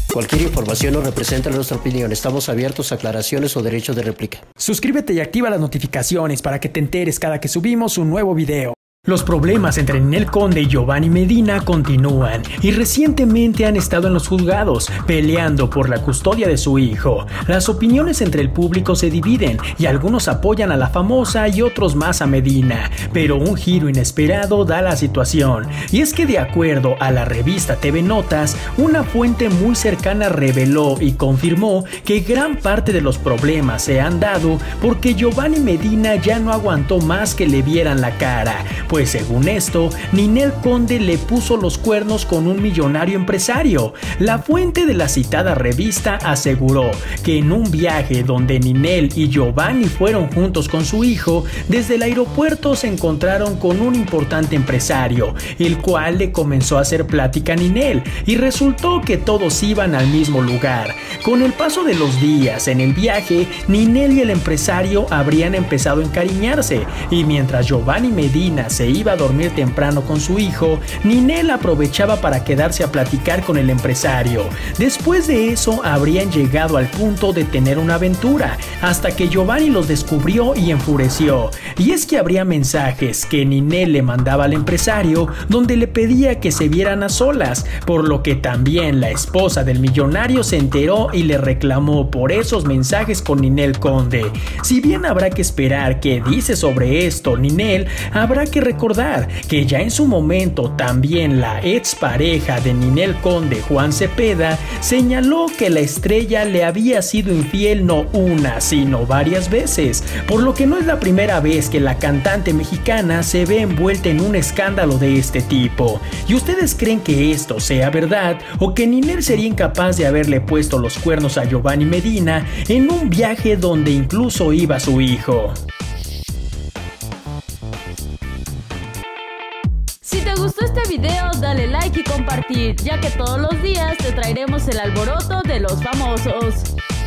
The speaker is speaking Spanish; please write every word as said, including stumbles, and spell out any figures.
Cualquier información no representa nuestra opinión. Estamos abiertos a aclaraciones o derechos de réplica. Suscríbete y activa las notificaciones para que te enteres cada que subimos un nuevo video. Los problemas entre Ninel Conde y Giovanni Medina continúan y recientemente han estado en los juzgados peleando por la custodia de su hijo. Las opiniones entre el público se dividen y algunos apoyan a la famosa y otros más a Medina, pero un giro inesperado da la situación, y es que de acuerdo a la revista T V Notas, una fuente muy cercana reveló y confirmó que gran parte de los problemas se han dado porque Giovanni Medina ya no aguantó más que le vieran la cara. Pues según esto, Ninel Conde le puso los cuernos con un millonario empresario. La fuente de la citada revista aseguró que en un viaje donde Ninel y Giovanni fueron juntos con su hijo, desde el aeropuerto se encontraron con un importante empresario, el cual le comenzó a hacer plática a Ninel, y resultó que todos iban al mismo lugar. Con el paso de los días en el viaje, Ninel y el empresario habrían empezado a encariñarse, y mientras Giovanni Medina se iba a dormir temprano con su hijo, Ninel aprovechaba para quedarse a platicar con el empresario. Después de eso habrían llegado al punto de tener una aventura, hasta que Giovanni los descubrió y enfureció. Y es que habría mensajes que Ninel le mandaba al empresario donde le pedía que se vieran a solas, por lo que también la esposa del millonario se enteró y le reclamó por esos mensajes con Ninel Conde. Si bien habrá que esperar qué dice sobre esto Ninel, habrá que recordar que ya en su momento también la expareja de Ninel Conde, Juan Cepeda, señaló que la estrella le había sido infiel no una, sino varias veces, por lo que no es la primera vez que la cantante mexicana se ve envuelta en un escándalo de este tipo. ¿Y ustedes creen que esto sea verdad o que Ninel sería incapaz de haberle puesto los cuernos a Giovanni Medina en un viaje donde incluso iba su hijo? Si te gustó este video, dale like y compartir, ya que todos los días te traeremos el alboroto de los famosos.